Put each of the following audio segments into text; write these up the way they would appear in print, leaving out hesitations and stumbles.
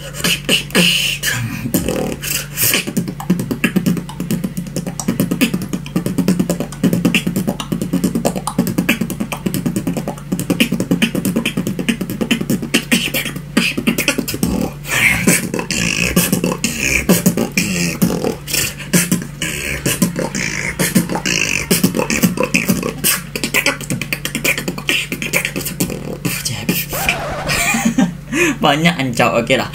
Banyak ancau, oke lah.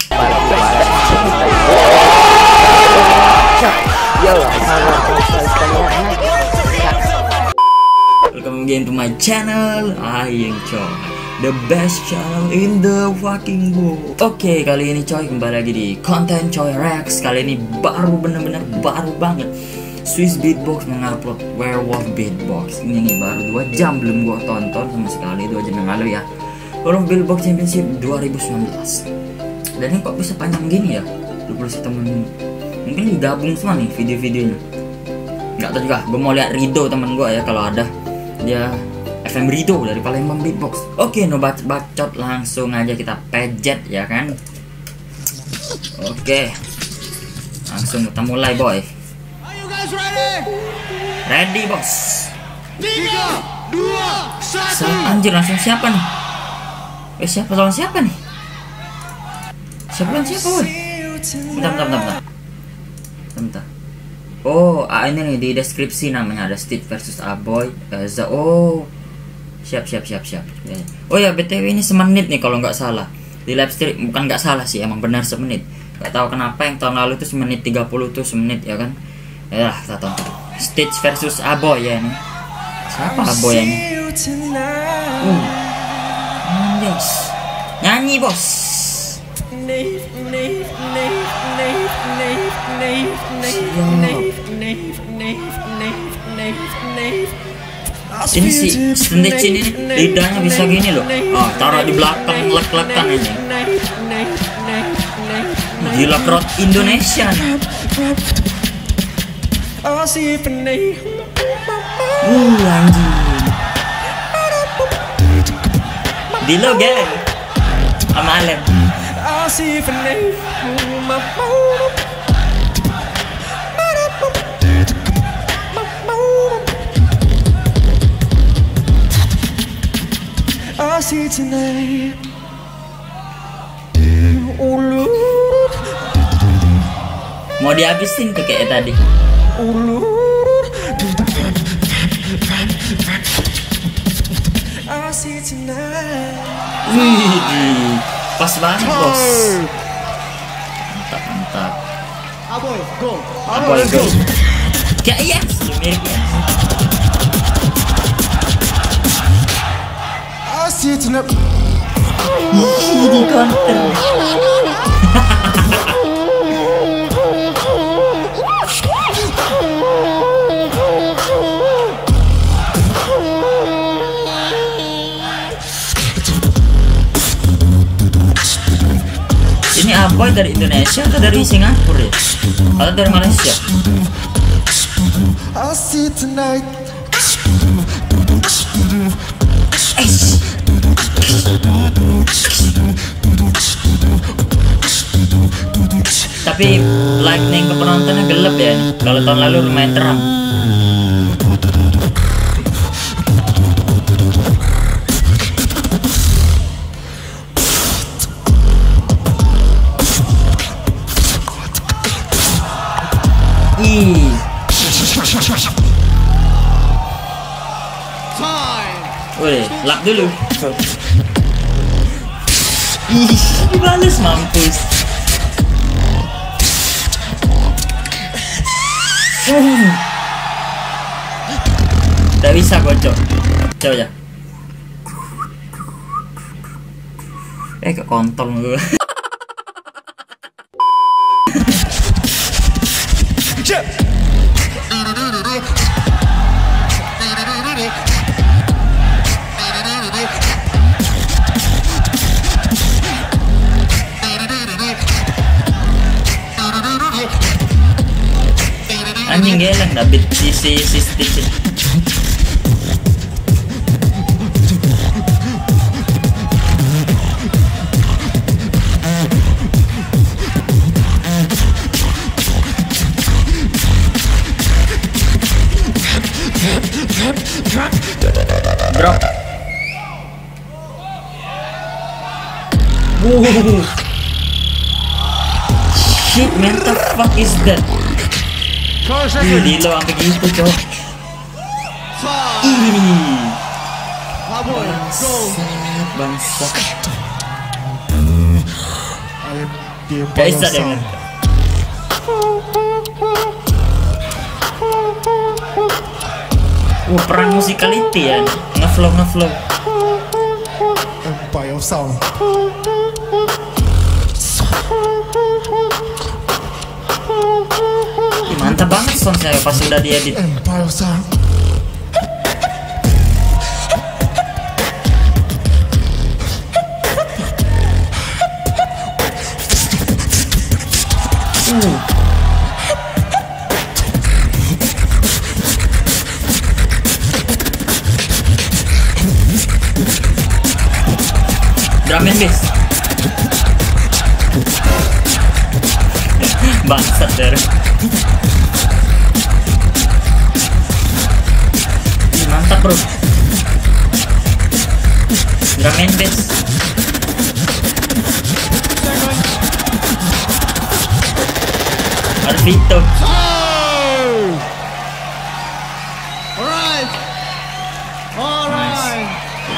Welcome again to my channel. I am Coy, the best channel in the fucking world. Oke, kali ini Coy kembali lagi di konten Coy Rex. Kali ini baru, bener-bener baru banget. Swiss Beatbox mengupload Werewolf Beatbox. Ini baru 2 jam belum gua tonton sama sekali, 2 jam yang lalu ya. Werewolf Beatbox Championship 2019. Dan ini kok bisa panjang gini ya, 21 menit. Mungkin digabung semua nih video-videonya. Nggak tahu juga, gue mau lihat Rido teman gue ya, kalau ada. Dia FM Rido dari Palembang Beatbox. Oke, no bacot, langsung aja kita pejet ya kan. Oke, langsung kita mulai boy. Are you guys ready? Ready bos. 3, 2, 1. Anjir, langsung siapa nih? Siapa lawan siapa nih? Siapa lawan siapa boy? Bentar. Oh, ini nih di deskripsi namanya ada Stitch versus Aboy. Oh, siap. Oh ya, BTW ini semenit nih kalau nggak salah. Di live stream bukan nggak salah sih, emang benar semenit. Nggak tahu kenapa yang tahun lalu tuh semenit 30 tuh semenit ya kan. Ya, kita tonton. Stitch versus Aboy ya ini. Siapa Aboy ini? Yes. Nyanyi bos. Ini si Stitch ini lidahnya bisa gini loh. Oh, taruh di belakang lek-lekan ini. Gila, crowd Indonesia nih. Anjing. Dilo geng sama Alem. Mau dihabisin tuh kayak tadi. Wih, pas banget bos. Mantap. Aboy, go. Aboy, go. Kayak yes, mirip ya. Di counter. Ini Aboy dari Indonesia atau dari Singapura ya? Atau dari Malaysia? Tapi lightning ke penontonnya gelap ya. Kalau tahun lalu lumayan terang. Woi, lap dulu. Ih, dibales mampus. Tidak bisa gocok. Coba aja. Ke kontol gue. Anjing geleng David si Stitch. Shit man, the fuck is that? Dilo sampai gitu cok. Ih, bangsat. Gak bisa deh man. Perang musikality ya, ngeflow. Empire Sound. Mantap banget sound saya pas udah diedit. Empire Sound. Drum and bass. Bangsat der. Mantap bro. Drum and bass. Arvito. Alright. Alright.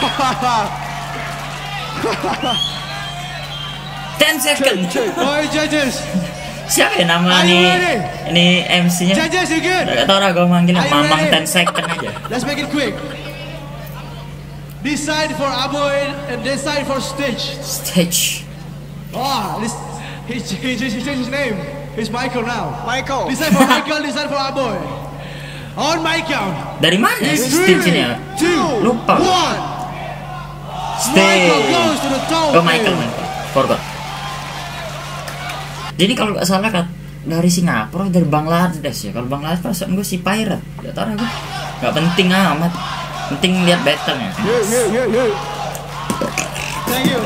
10 second. Alright, judges. Siapa ya nama Are you nih? ready? Ini MC-nya. Judges, you good? Gak tau lah gue manggilnya Are you Mamang ready? 10 second aja. Let's make it quick. This side for Aboy and this side for Stitch. Stage. Oh, he changed his name. He's Michael now. Michael. This side for Michael, this side for Aboy. On my count. Dari mana It's Stage ini 3, ya? 2, Lupa. 1. Michael Stage. goes to the top. Oh Michael. Forgot. Jadi kalau nggak salah kan dari Singapura, dari Bangladesh ya. Kalau Bangladesh perasaan gue si pirate. Gak tau lah gue. Gak penting amat. Penting lihat battle-nya. Thank you.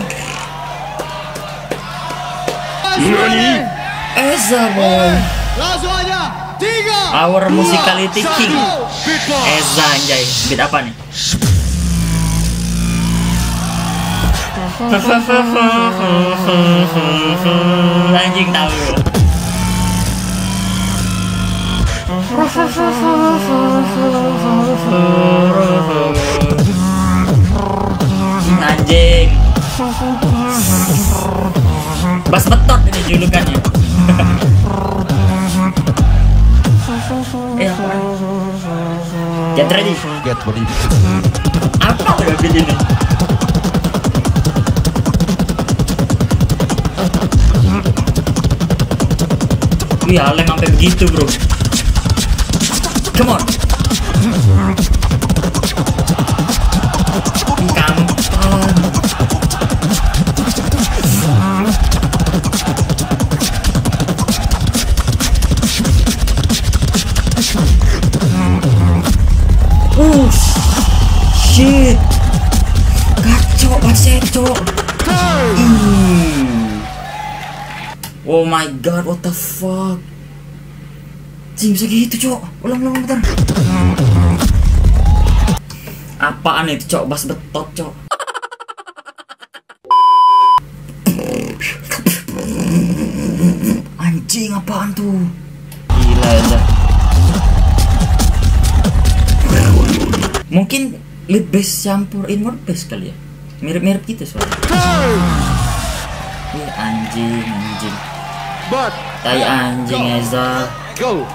Eza boy. Langsung aja. 3. Our musicality king. Beatbox. Eza anjay. Beat apa nih? Anjing tahu. Anjing. Bas betot ini julukannya. Get ready. Get ready. Apa ya beat ini? Wih, Alem sampai begitu, bro. Come on. Kampung. Shit. Kacau, baseco. Oh my god, what the fuck? Cing, bisa gitu, cok. Ulang, bentar. Apaan itu, cok? Bas betot, cok. Anjing, apaan tuh? Gila ya. Mungkin lead bass campur inward bass kali ya. Mirip-mirip gitu soalnya. Ih, anjing. But Tai anjing Eza. go.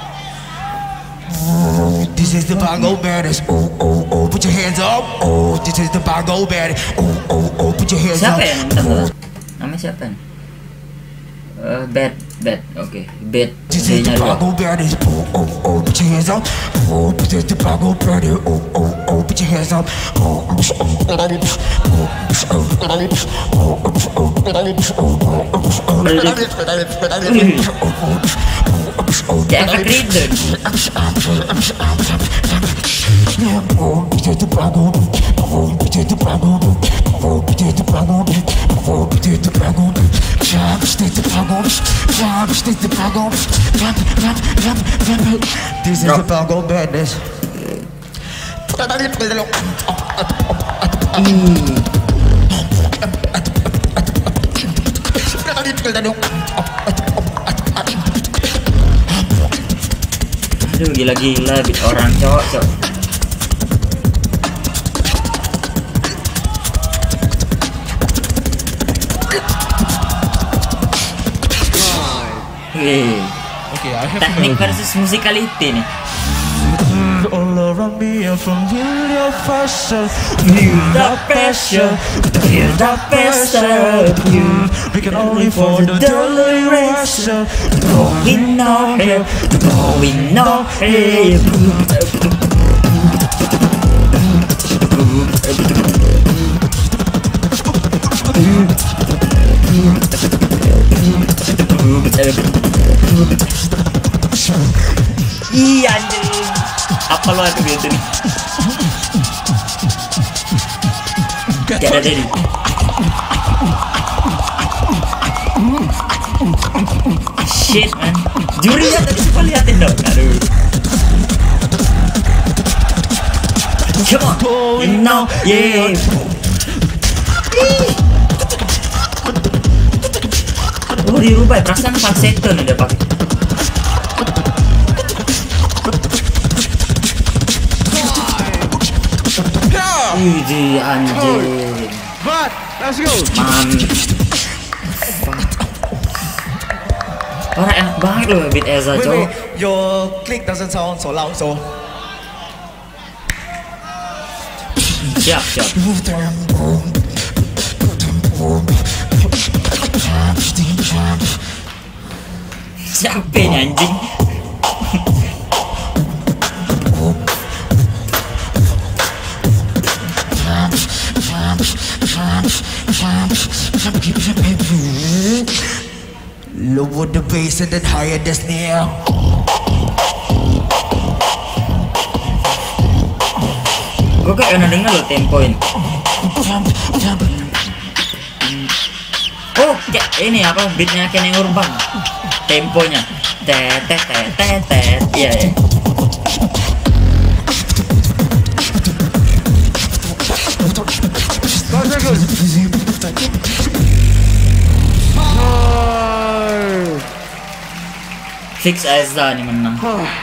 Oh, this is the bongo baddest. Oh, oh, oh, put your hands up. Oh, this is the bongo baddest. Oh, oh, oh, put your hands Siapa up. ya namanya siapa nih? Bad, oke. Bad, This is the D-nya dua. bongo baddest. Oh, oh, oh, put your hands up. Oh, this is the bongo baddest. Oh, oh, oh, put your hands up. Oh, Kayak efek reader. This is the bongo badness. Aduh gila-gila beat orang cok. Wih, Okay, I have teknik versus musicality nih. All around me and from your pressure. Feel the pressure, feel the pressure. We can only for the direction. Going nowhere, going nowhere. Iya anjing. Apa lo aku gitu nih? Gak ada dari. Shit man. Juri ya tadi coba liatin dong. Aduh. Come on. You know, yeah. Oh dirubah, perasaan falsetto nih dia pakai. Wih anjing. But let's go. Orang enak banget loh beat Eza cowok. Wait, your click doesn't sound so loud, so. Siap. Siapa ini anjing? Lower the bass and then higher the snare. Gue kayak pernah denger loh tempoin. Oh, kayak ini apa beatnya Kenny Urban. Temponya. Tet. Iya. Fix Eza nih menang.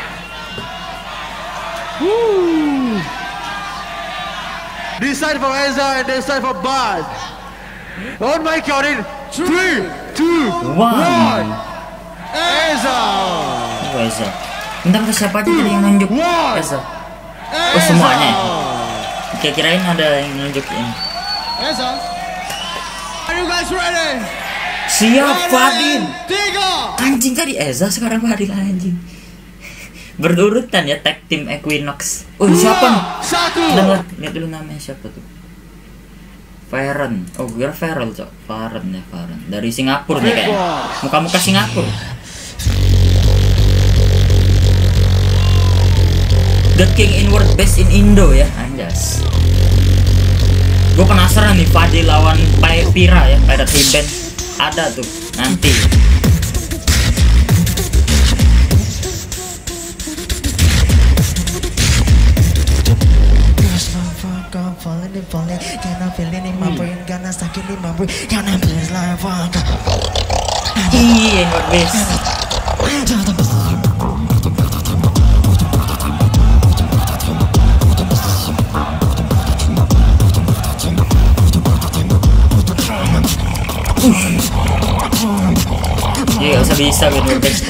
This side for Eza and this side for Bud. On my count in 3, 2, 1. Eza. Eza. Bentar siapa aja tadi yang nunjuk Eza? Oh semuanya. Oke kirain ada yang nunjuk ini. Eza. Are you guys ready? Siap Fadil. 3. Anjing tadi Eza sekarang Fadil anjing. Berurutan ya tag team Equinox. Oh siapa nih? 1. Lihat dulu namanya siapa tuh. Faren. Oh gue kira Feral cok. Faren. Dari Singapura nih kayaknya. Muka-muka Singapura. The King Inward Best in Indo ya anjas. Gue penasaran nih Fadil lawan Pira ya Pirate Band. Ada tuh nanti. Iya, Inward Best. Iya, gak usah bisa Inward Best.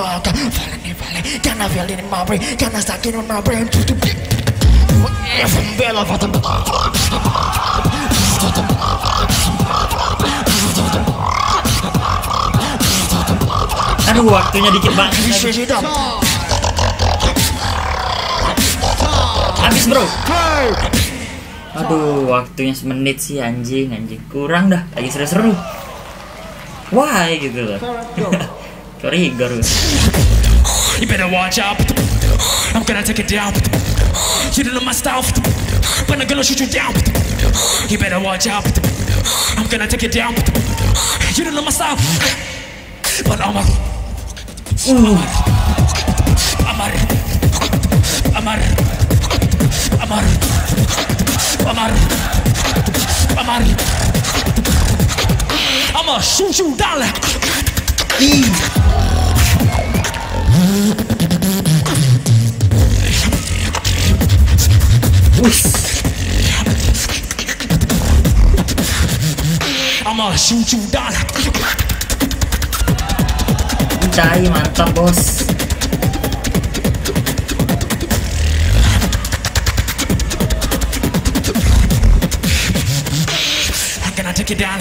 Aduh, waktunya dikit banget. Habis bro. Aduh, waktunya semenit sih anjing. Kurang dah, lagi seru-seru. Wah, gitu loh. Trigger. You better watch out. I'm gonna take it down. You don't know my style, but I'm gonna shoot you down. You better watch out. I'm gonna take it down. You don't know my style, but I'm a. I'ma shoot you down like. I'ma shoot you down like. Cai, mantap bos. I'm gonna take it down.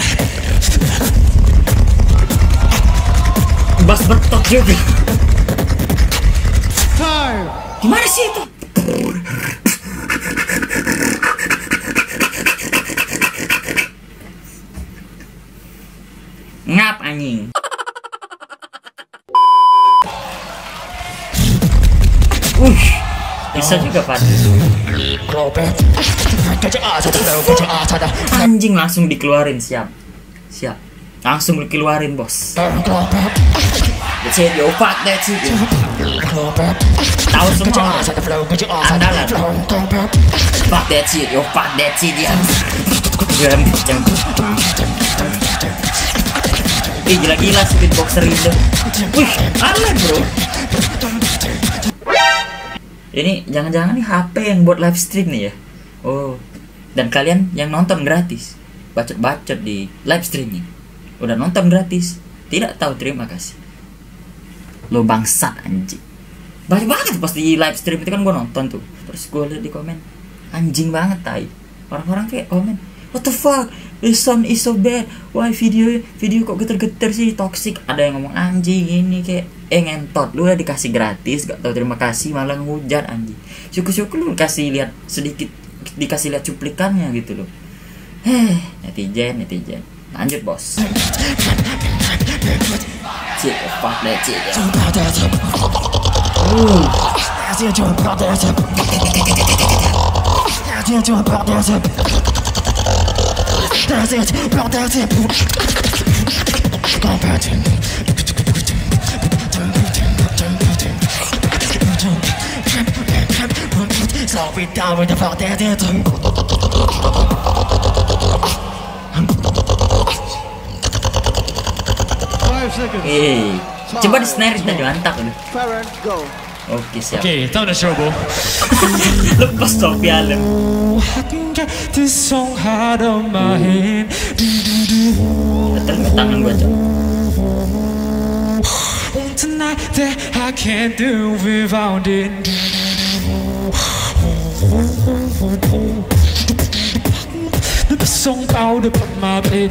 Bas betok juga. Time. Gimana sih itu? Ngap anjing. Bisa juga Pak. Anjing langsung dikeluarin, siap. Siap. Langsung dikeluarin, bos. That's it, yo, fuck that shit. Tahu semua. Andalan. Fuck that shit, yo, fuck that shit ya. Ih, gila-gila speedboxer itu. Wih, aneh bro. Ini jangan-jangan nih HP yang buat live stream nih ya. Oh, dan kalian yang nonton gratis, bacot-bacot di live streaming, udah nonton gratis, tidak tahu terima kasih. Lo bangsat anjing. Banyak banget pas di live stream itu kan gue nonton tuh. Terus gue liat di komen, anjing banget tai. Orang-orang kayak komen, what the fuck, this sound is so bad. Why video kok geter-geter sih, toxic. Ada yang ngomong anjing ini kayak ngentot. Lu udah dikasih gratis, gak tau terima kasih, malah ngehujat anjing. Syukur-syukur lu kasih lihat sedikit, dikasih lihat cuplikannya gitu loh. Netizen. Lanjut bos. Cik, fuck that cik ya. Slow it down with the fuck that it. Coba di snare tadi mantap udah. Parent, go. Oke siap. Okay, time to show, bro. Lepas topi Alem. I can get this song out of my head. Datang ke tangan gua coba. Tonight that I can't do without it. The song out of my bed.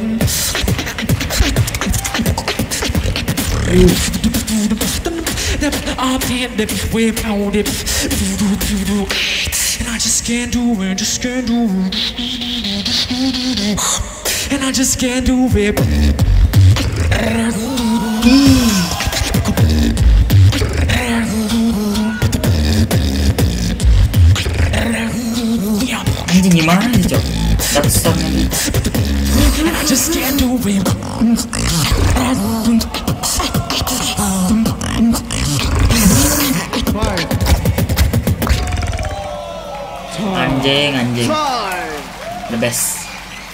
I can't live without it. And I just can't do it, And I just can't do it. Anjing gimana nih cok? Dapet stopnya nih. I just can't do it. Anjing. The best.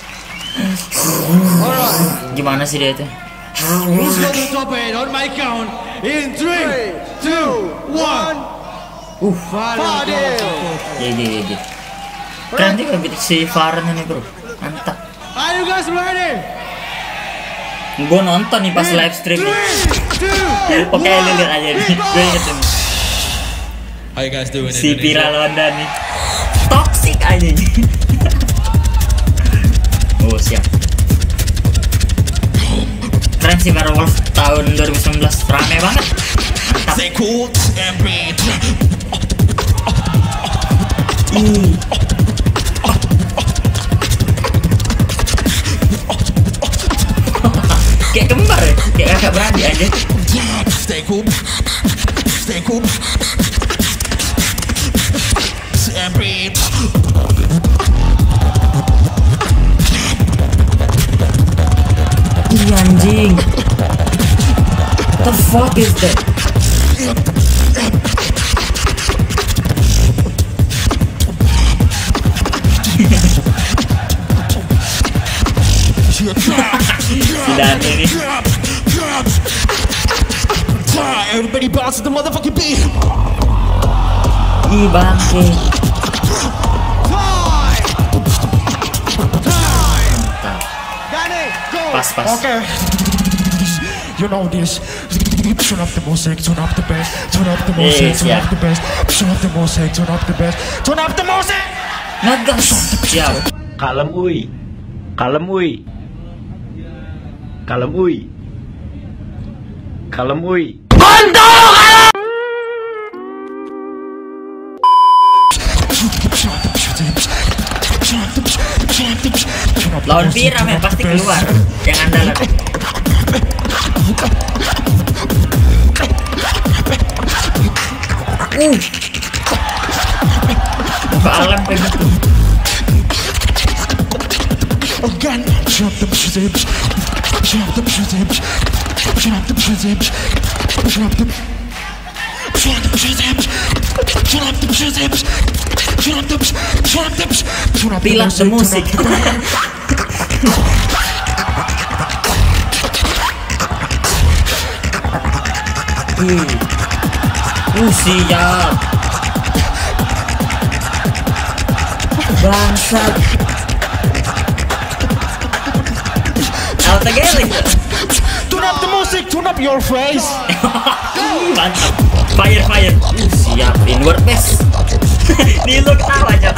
Gimana sih dia itu? Who's going to top it on my count? In 3, 2, 1. Fadil. Gigi. Keren juga beat si Farhan ini bro. Mantap. Are you guys ready? Gue nonton nih pas live stream nih. Oke, lu lihat aja nih. Gue inget nih. How you guys doing? Si Viral Honda nih. Toxic aja nih. Oh siap. Keren sih Werewolf tahun 2019, rame banget. Mantap. Kayak kembar ya, kayak kakak beradik aja. Ih anjing. What the fuck is that? Si Dan ini Everybody bounce to the motherfucking beat. ih bangke. Pas. Okay. You know this. Turn up the music, turn up the bass, turn up the music, turn up the bass, turn up the music, turn up the bass, turn up the music. Ngegas. Siap. Kalem uy. Kalem uy. Kalem uy. Kalem uy. Lawan Pira men pasti keluar. Yang andalan. Muka alam kayak gitu. Again, jump the music, jump the music, jump the music, jump the. Pilas the musik. Siap. Bangsat. Altageling. Turn up the music, turn up your face. Mantap. Fire. Siap. Inward pass. Nilo ketawa aja.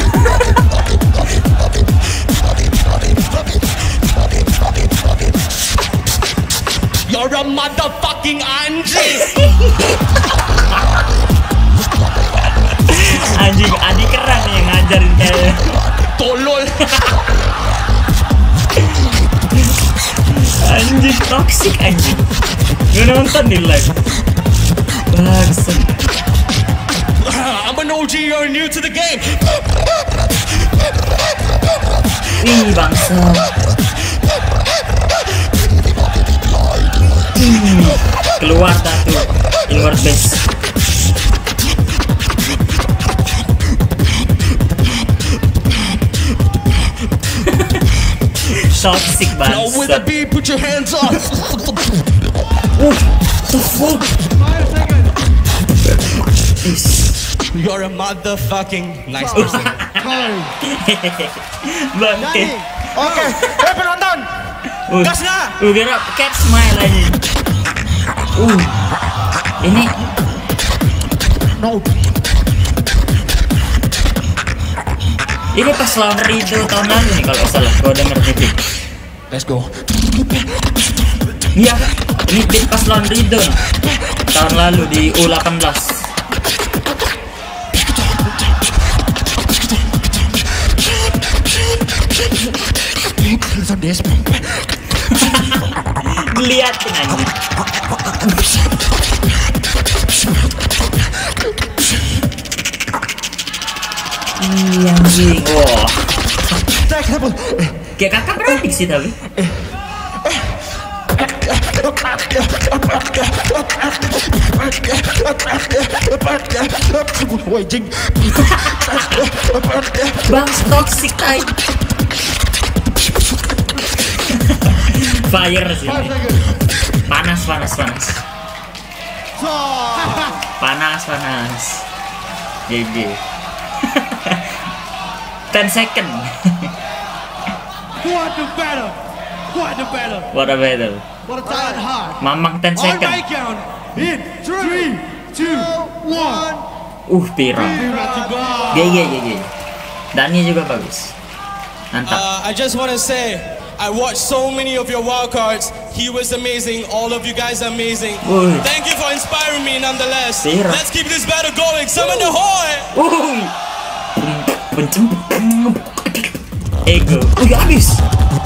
You're a motherfucking anjing. Anjing, Adi keren nih yang ngajarin kayak Tolol. anjing toxic anjing. Gue nonton di live. Bangsat. I'm an OG, you're new to the game. Ih bangsat. Keluar dah tuh inward base. Toxic Now with the bangsat. beat, put your hands up. The fuck? You're a motherfucking nice person. Bangke. Oke, penonton. Gas nggak? Kira cat smile aja. Ini No. ini pas lawan Rido tahun lalu nih kalau nggak salah. Gua denger nih beat. Let's go. Iya, ini beat pas lawan Rido nih. Tahun lalu di U18. Listen this. Diliatin aja. Iya anjing. Wah. Kayak kakak beradik sih tapi. Wajing. Bang toxic aja. Fire sih. Panas. Panas. GG. 10 second. What the battle? What a battle. What a talent hard. Mamang 10 On second. my count. In 3, 2, 1. Pira. GG. Dani juga bagus. Mantap. I just want to say, I watched so many of your wildcards. He was amazing. All of you guys are amazing. Uy. Thank you for inspiring me nonetheless. Pira. Let's keep this battle going. Summon the Horde! Ego. Habis.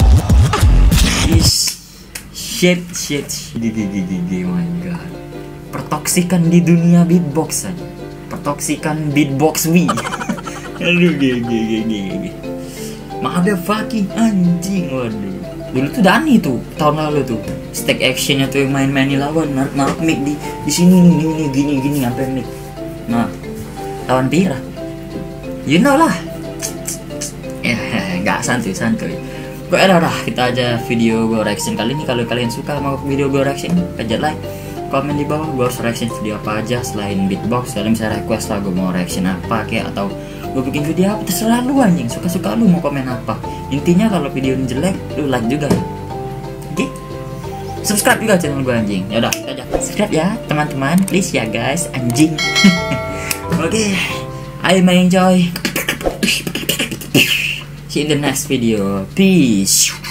Shit. GG. My god. Pertoksikan di dunia beatboxan. Pertoksikan beatbox Wii. Aduh, GG. Motherfucking anjing. Waduh. Dulu tuh Dani tuh tahun lalu tuh. Stack actionnya tuh yang main-main lawan naruh mic di sini nih gini sampai mic. Nah, lawan Pira. You know lah. Nggak santuy. Gue udah kita aja video gue reaction kali ini. Kalau kalian suka mau video gue reaction, aja like, komen di bawah gue harus reaction video apa aja selain beatbox. Kalian bisa request lah gue mau reaction apa kayak, atau gue bikin video apa, terserah lu anjing, suka-suka lu mau komen apa. Intinya kalau video ini jelek, lu like juga. Oke? Subscribe juga channel gue anjing. Ya udah, kita aja subscribe ya teman-teman, please ya guys, anjing. Oke, I may enjoy. See you in the next video. Peace.